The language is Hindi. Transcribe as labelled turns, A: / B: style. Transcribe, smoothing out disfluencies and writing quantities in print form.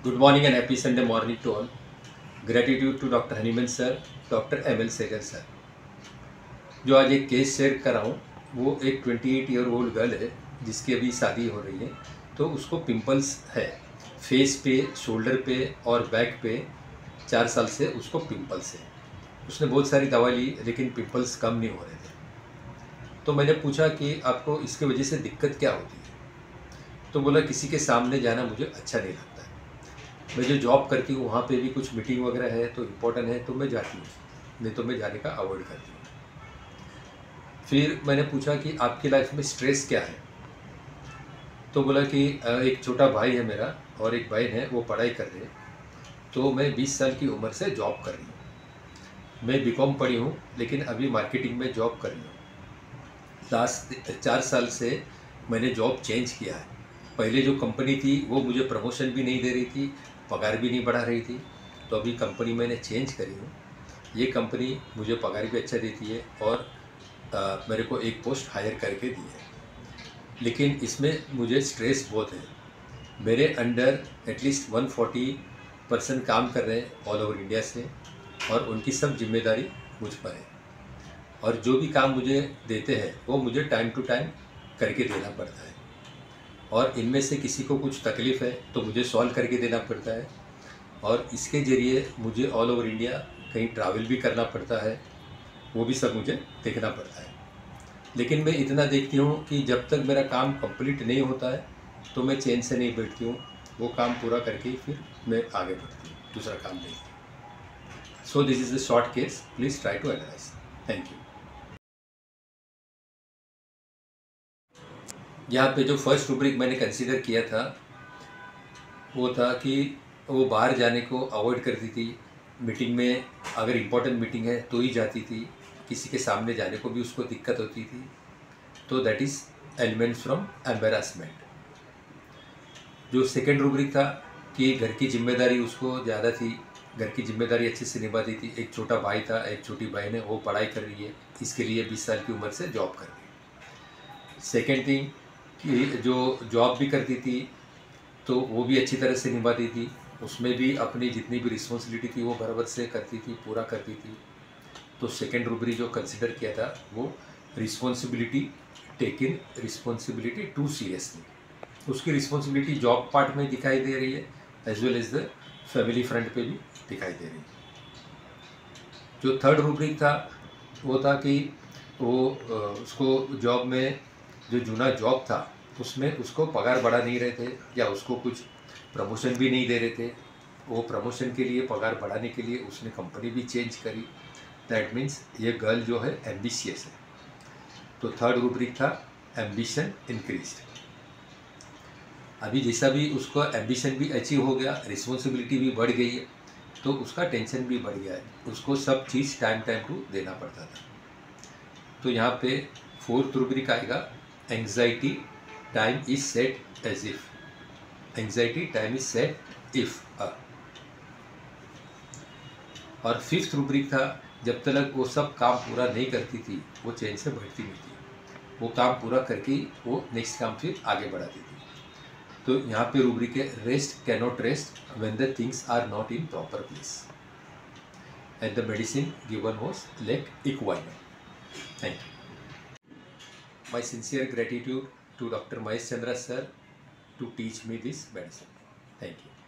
A: Good morning and happy Sunday morning to all. Gratitude to Dr. Haniman sir, Dr. ML Segar sir. जो आज एक केस शेयर कर रहा हूँ वो एक 28 ईयर ओल्ड गर्ल है जिसकी अभी शादी हो रही है। तो उसको पिंपल्स है फेस पे, शोल्डर पे और बैक पे। 4 साल से उसको पिंपल्स है। उसने बहुत सारी दवा ली लेकिन पिंपल्स कम नहीं हो रहे थे। तो मैंने पूछा कि आपको इसके वजह से दिक्कत क्या होती है। तो बोला किसी के सामने जाना मुझे अच्छा नहीं लगता है। मैं जो जॉब करती हूँ वहाँ पे भी कुछ मीटिंग वगैरह है तो इम्पोर्टेंट है तो मैं जाती हूँ, नहीं तो मैं जाने का अवॉइड करती हूँ। फिर मैंने पूछा कि आपकी लाइफ में स्ट्रेस क्या है। तो बोला कि एक छोटा भाई है मेरा और एक बहन है, वो पढ़ाई कर रहे हैं। तो मैं 20 साल की उम्र से जॉब कर रही हूँ। मैं बीकॉम पढ़ी हूँ लेकिन अभी मार्केटिंग में जॉब कर रही हूँ। लास्ट 4 साल से मैंने जॉब चेंज किया है। पहले जो कंपनी थी वो मुझे प्रमोशन भी नहीं दे रही थी, पगार भी नहीं बढ़ा रही थी। तो अभी कंपनी मैंने चेंज करी हूँ। ये कंपनी मुझे पगार भी अच्छा देती है और मेरे को एक पोस्ट हायर करके दी है। लेकिन इसमें मुझे स्ट्रेस बहुत है। मेरे अंडर एटलीस्ट 140 पर्सन काम कर रहे हैं ऑल ओवर इंडिया से और उनकी सब जिम्मेदारी मुझ पर है। और जो भी काम मुझे देते हैं वो मुझे टाइम टू टाइम करके देना पड़ता है। और इनमें से किसी को कुछ तकलीफ़ है तो मुझे सॉल्व करके देना पड़ता है। और इसके ज़रिए मुझे ऑल ओवर इंडिया कहीं ट्रैवल भी करना पड़ता है, वो भी सब मुझे देखना पड़ता है। लेकिन मैं इतना देखती हूँ कि जब तक मेरा काम कंप्लीट नहीं होता है तो मैं चैन से नहीं बैठती हूँ। वो काम पूरा करके ही फिर मैं आगे बढ़ती हूँ, दूसरा काम नहीं। So this is a short case, please try to analyse. Thank you. यहाँ पे जो फर्स्ट रूब्रिक मैंने कंसीडर किया था वो था कि वो बाहर जाने को अवॉइड करती थी। मीटिंग में अगर इम्पोर्टेंट मीटिंग है तो ही जाती थी, किसी के सामने जाने को भी उसको दिक्कत होती थी। तो that is elements from embarrassment. जो सेकेंड रूब्रिक था कि घर की जिम्मेदारी उसको ज़्यादा थी, घर की जिम्मेदारी अच्छे से निभाती थी। एक छोटा भाई था, एक छोटी बहन है, वो पढ़ाई कर रही है, इसके लिए 20 साल की उम्र से जॉब कर रही है। सेकेंड थिंग कि जो जॉब भी करती थी तो वो भी अच्छी तरह से निभाती थी, उसमें भी अपनी जितनी भी रिस्पॉन्सिबिलिटी थी वो बराबर से करती थी, पूरा करती थी। तो सेकेंड रूब्रिक जो कंसिडर किया था वो responsibility, taking responsibility to seriously. उसकी रिस्पॉन्सिबिलिटी जॉब पार्ट में दिखाई दे रही है as well as the family front पे भी दिखाई दे रही है। जो थर्ड रूब्रिक था वो था कि वो उसको जॉब में जो जूना जॉब था उसमें उसको पगार बढ़ा नहीं रहे थे या उसको कुछ प्रमोशन भी नहीं दे रहे थे। वो प्रमोशन के लिए, पगार बढ़ाने के लिए उसने कंपनी भी चेंज करी। दैट मीन्स ये गर्ल जो है एम्बिशियस है। तो थर्ड रूब्रिक था एम्बिशन इंक्रीज्ड। अभी जैसा भी उसका एम्बिशन भी अचीव हो गया, रिस्पॉन्सिबिलिटी भी बढ़ गई है, तो उसका टेंशन भी बढ़ गया है। उसको सब चीज़ टाइम टाइम टू देना पड़ता था। तो यहाँ पे फोर्थ रूब्रिक आएगा anxiety time is set as if. Anxiety time is set if. और फिफ्थ रूब्रिक था जब तक वो सब काम पूरा नहीं करती थी वो चैन से बैठती नहीं थी। वो काम पूरा करके वो नेक्स्ट काम फिर आगे बढ़ाती थी। तो यहाँ पे रूब्रिक है rest cannot rest when the things are not in proper place and the medicine given was lake equine. Thank you. My sincere gratitude to Dr. Mahesh Chandra sir to teach me this medicine. Thank you.